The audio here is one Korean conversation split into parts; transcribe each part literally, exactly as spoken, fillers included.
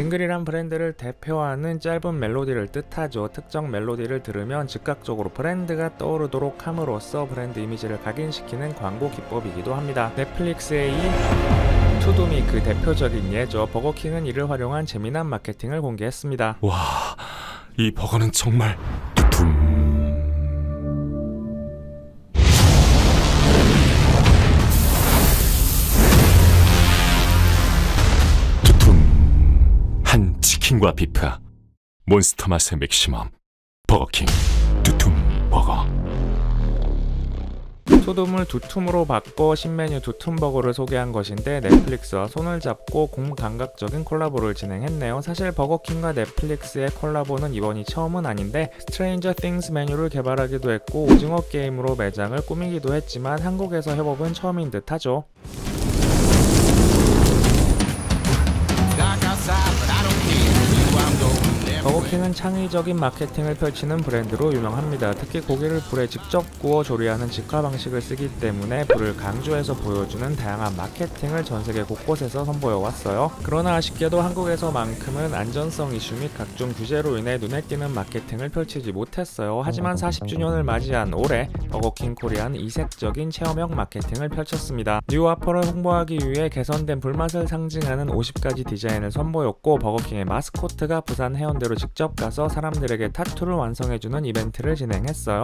징글이란 브랜드를 대표하는 짧은 멜로디를 뜻하죠. 특정 멜로디를 들으면 즉각적으로 브랜드가 떠오르도록 함으로써 브랜드 이미지를 각인시키는 광고 기법이기도 합니다. 넷플릭스의 이 투둠이 그 대표적인 예죠. 버거킹은 이를 활용한 재미난 마케팅을 공개했습니다. 와, 이 버거는 정말 두툼. 한 치킨과 비프, 몬스터 맛의 맥시멈, 버거킹 두툼 버거. 투둠을 두툼으로 바꿔 신메뉴 두툼버거를 소개한 것인데 넷플릭스와 손을 잡고 공감각적인 콜라보를 진행했네요. 사실 버거킹과 넷플릭스의 콜라보는 이번이 처음은 아닌데 스트레인저 띵스 메뉴를 개발하기도 했고 오징어 게임으로 매장을 꾸미기도 했지만 한국에서 협업은 처음인 듯 하죠. 버거킹은 창의적인 마케팅을 펼치는 브랜드로 유명합니다. 특히 고기를 불에 직접 구워 조리하는 직화 방식을 쓰기 때문에 불을 강조해서 보여주는 다양한 마케팅을 전세계 곳곳에서 선보여왔어요. 그러나 아쉽게도 한국에서만큼은 안전성 이슈 및 각종 규제로 인해 눈에 띄는 마케팅을 펼치지 못했어요. 하지만 사십 주년을 맞이한 올해 버거킹 코리아는 이색적인 체험형 마케팅을 펼쳤습니다. 뉴 와퍼를 홍보하기 위해 개선된 불맛을 상징하는 오십 가지 디자인을 선보였고 버거킹의 마스코트가 부산 해운대로 직접 가서 사람들에게 타투를 완성해주는 이벤트를 진행했어요.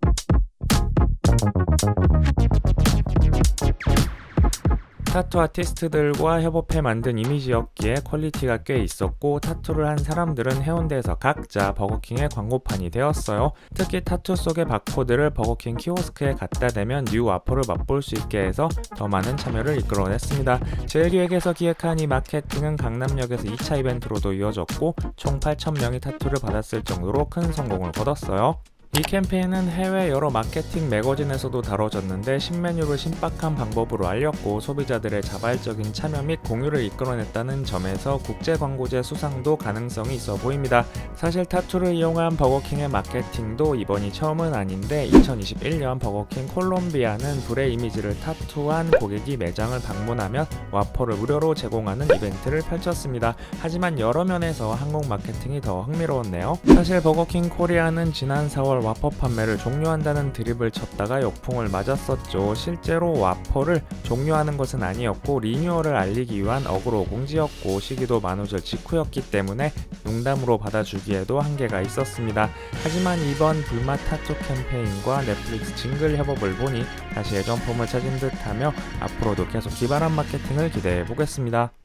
타투 아티스트들과 협업해 만든 이미지였기에 퀄리티가 꽤 있었고 타투를 한 사람들은 해운대에서 각자 버거킹의 광고판이 되었어요. 특히 타투 속의 바코드를 버거킹 키오스크에 갖다 대면 뉴 와퍼를 맛볼 수 있게 해서 더 많은 참여를 이끌어냈습니다. 제일기획에서 기획한 이 마케팅은 강남역에서 이 차 이벤트로도 이어졌고 총 팔천 명이 타투를 받았을 정도로 큰 성공을 거뒀어요. 이 캠페인은 해외 여러 마케팅 매거진에서도 다뤄졌는데 신메뉴를 신박한 방법으로 알렸고 소비자들의 자발적인 참여 및 공유를 이끌어냈다는 점에서 국제광고제 수상도 가능성이 있어 보입니다. 사실 타투를 이용한 버거킹의 마케팅도 이번이 처음은 아닌데 이천이십일 년 버거킹 콜롬비아는 불의 이미지를 타투한 고객이 매장을 방문하면 와퍼를 무료로 제공하는 이벤트를 펼쳤습니다. 하지만 여러 면에서 한국 마케팅이 더 흥미로웠네요. 사실 버거킹 코리아는 지난 사월 와퍼 판매를 종료한다는 드립을 쳤다가 역풍을 맞았었죠. 실제로 와퍼를 종료하는 것은 아니었고 리뉴얼을 알리기 위한 어그로 공지였고 시기도 만우절 직후였기 때문에 농담으로 받아주기에도 한계가 있었습니다. 하지만 이번 불맛 타투 캠페인과 넷플릭스 징글 협업을 보니 다시 예전 폼을 찾은 듯하며 앞으로도 계속 기발한 마케팅을 기대해 보겠습니다.